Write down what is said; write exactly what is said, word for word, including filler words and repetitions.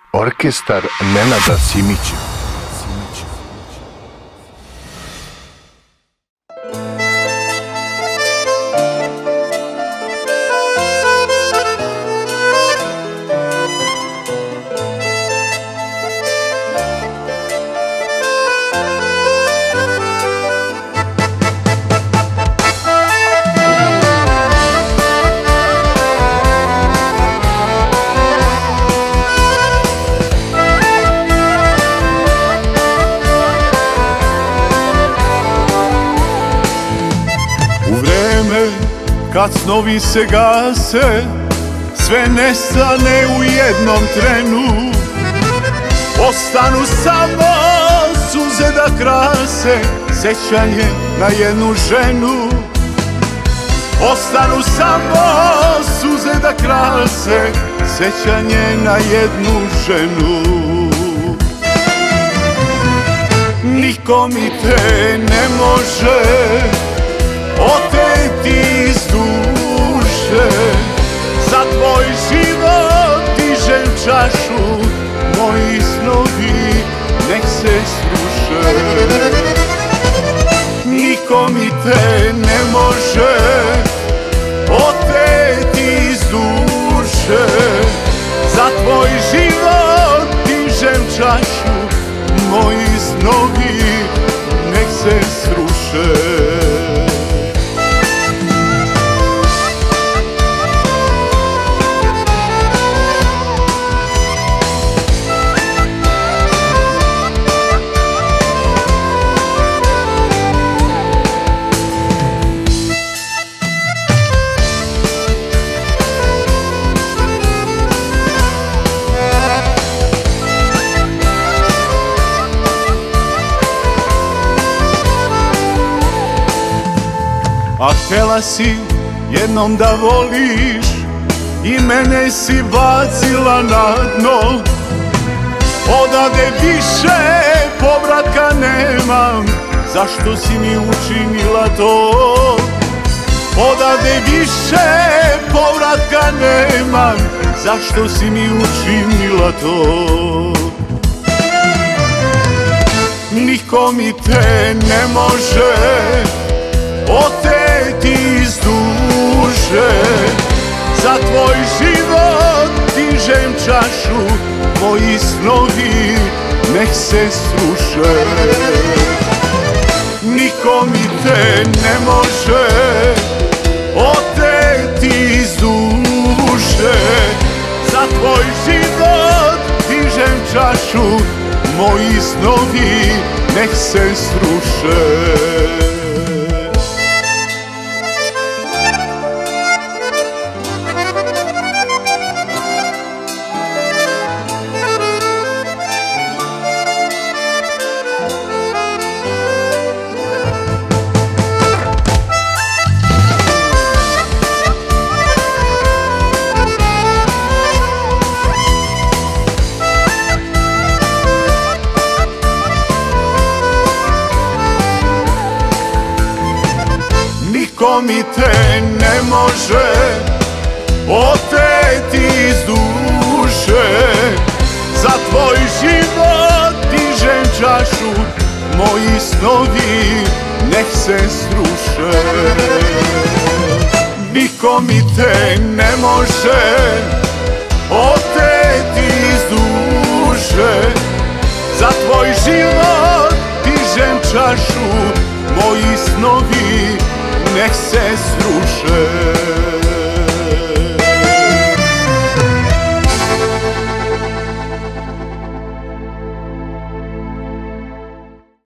Orkestar Nenada Simića. Kad snovi se gase, sve nestane u jednom trenu. Ostanu samo suze da krase sećanje na jednu ženu. Ostanu samo suze da krase sećanje na jednu ženu. Niko mi te ne može oteti iz duše, za tvoj život dižem čašu, moji snovi nek se sruše. Niko mi te ne može oteti iz duše, za tvoj život dižem čašu, moji snovi nek se sruše. A htjela si jednom da voliš i mene si bacila na dno. Odavde više povratka nemam, zašto si mi učinila to? Odavde više povratka nemam, zašto si mi učinila to? Niko mi te ne može oteti iz duše, za tvoj život dižem čašu, moji snovi nek se sruše. Niko mi te ne može oteti iz duše, za tvoj život dižem čašu, moji snovi nek se sruše. Niko mi te ne može oteti iz duše, za tvoj život dižem čašu, moji snovi nek se sruše. Niko mi te ne može oteti iz duše, za tvoj život dižem čašu, moji snovi nek se sruše.